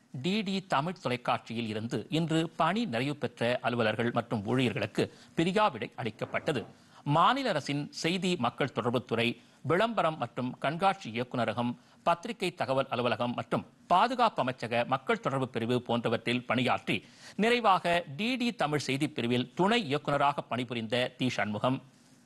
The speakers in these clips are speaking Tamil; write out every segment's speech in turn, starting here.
டிடி தமிழ் தொலைக்காட்சியில் இருந்து இன்று பணி நிறைவு பெற்ற அலுவலர்கள் மற்றும் ஊழியர்களுக்கு பிரியாவிடை அளிக்கப்பட்டது. மாநில அரசின் செய்தி மக்கள் தொடர்புத்துறை, விளம்பரம் மற்றும் கண்காட்சி இயக்குநரகம், பத்திரிகை தகவல் அலுவலகம் மற்றும் பாதுகாப்பு அமைச்சக மக்கள் தொடர்பு பிரிவு போன்றவற்றில் பணியாற்றி நிறைவாக டிடி தமிழ் செய்தி பிரிவில் துணை இயக்குநராக பணிபுரிந்த தி. சண்முகம்,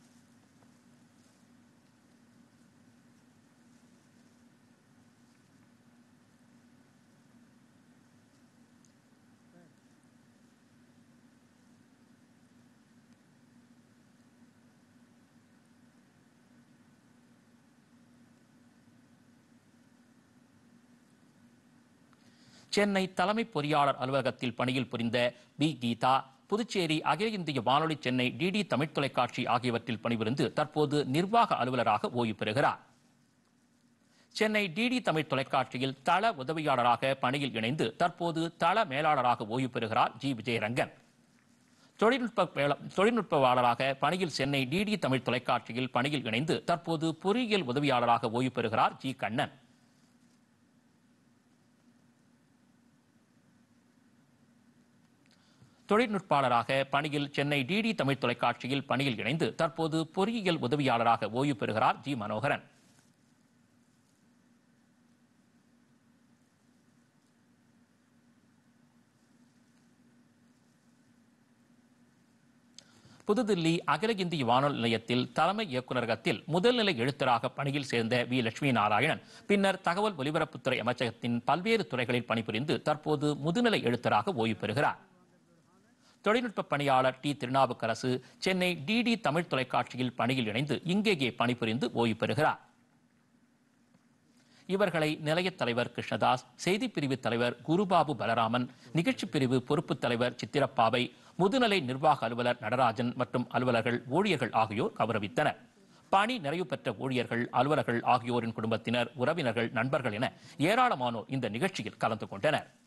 சென்னை தலைமை பொறியாளர் அலுவலகத்தில் பணியில் புரிந்த பி. கீதா, புதுச்சேரி அகில இந்திய வானொலி, சென்னை டிடி தமிழ் தொலைக்காட்சி ஆகியவற்றில் பணிபுரிந்து தற்போது நிர்வாக அலுவலராக ஓய்வு பெறுகிறார். சென்னை டிடி தமிழ் தொலைக்காட்சியில் தள உதவியாளராக பணியில் இணைந்து தற்போது தள மேலாளராக ஓய்வு பெறுகிறார் ஜி. விஜயரங்கன். தொழில்நுட்பவாளராக பணியில் சென்னை டிடி தமிழ் தொலைக்காட்சியில் பணியில் இணைந்து தற்போது பொறியியல் உதவியாளராக ஓய்வு பெறுகிறார் ஜி. கண்ணன். தொழில்நுட்பாளராக பணியில் சென்னை டிடி தமிழ் தொலைக்காட்சியில் பணியில் இணைந்து தற்போது பொறியியல் உதவியாளராக ஓய்வு பெறுகிறார் ஜி. மனோகரன். புதுதில்லி அகில இந்திய வானொலி நிலையத்தில் தலைமை இயக்குநரகத்தில் முதல்நிலை எழுத்தராக பணியில் சேர்ந்த வி. லட்சுமி நாராயணன் பின்னர் தகவல் ஒலிபரப்புத்துறை அமைச்சகத்தின் பல்வேறு துறைகளில் பணிபுரிந்து தற்போது முதுநிலை எழுத்தராக ஓய்வு பெறுகிறார். தொழில்நுட்ப பணியாளர் டி. திருநாவுக்கரசு சென்னை டிடி தமிழ் தொலைக்காட்சியில் பணியில் இணைந்து இங்கேயே பணிபுரிந்து ஓய்வு பெறுகிறார். இவர்களை நிலையத் தலைவர் கிருஷ்ணதாஸ், செய்திப்பிரிவு தலைவர் குருபாபு பலராமன், நிகழ்ச்சி பிரிவு பொறுப்பு தலைவர் சித்திரப்பாவை, முதுநிலை நிர்வாக அலுவலர் நடராஜன் மற்றும் அலுவலர்கள், ஊழியர்கள் ஆகியோர் கௌரவித்தனர். பணி நிறைவு பெற்ற ஊழியர்கள், அலுவலர்கள் ஆகியோரின் குடும்பத்தினர், உறவினர்கள், நண்பர்கள் என ஏராளமானோர் இந்த நிகழ்ச்சியில் கலந்து கொண்டனர்.